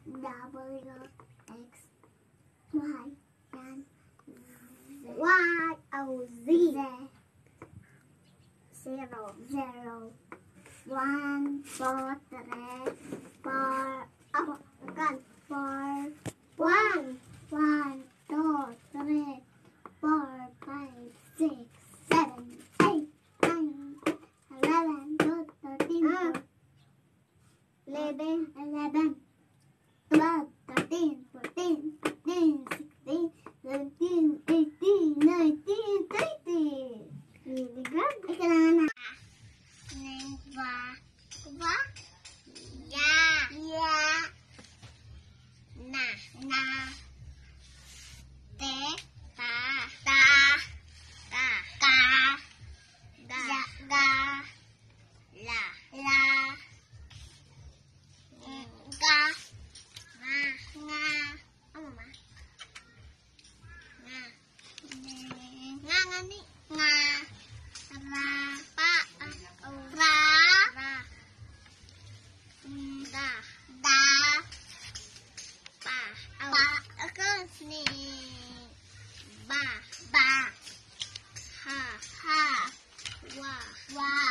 W X Y and Y O Z 0 1 4 3 4 apa bukan 4 1 1 2 3 4 5 6 7 8 9 11 12 13 11 12 13 14 15 16 17 18 19 20. Really good. Kailangan na. Wow.